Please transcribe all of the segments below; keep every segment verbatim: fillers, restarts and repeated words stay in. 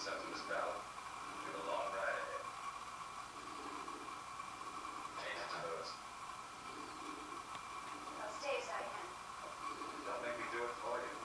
accepting this battle. We have a long ride ahead. Change it to those. I'll stay as I am. Don't make me do it for you.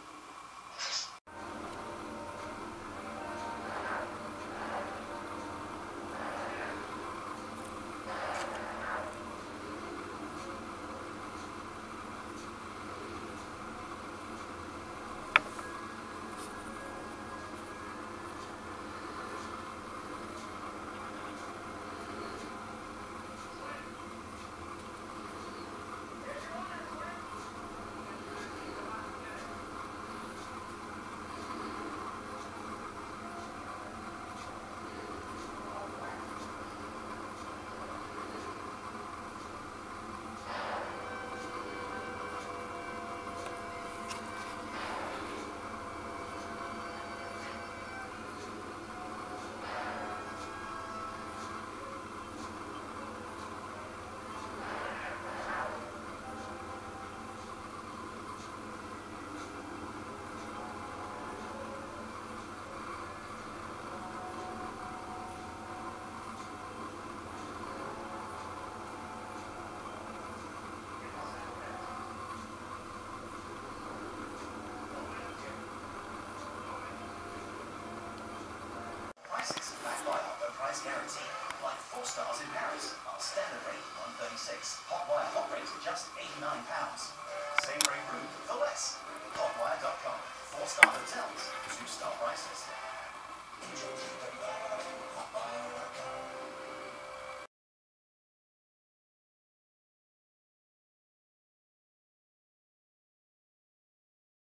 Backed by Hotwire price guarantee. Like four stars in Paris. Our standard rate one thirty-six. Hotwire hot rate just eighty-nine pounds. Same rate room for less. Hotwire dot com. Four star hotels, two star prices.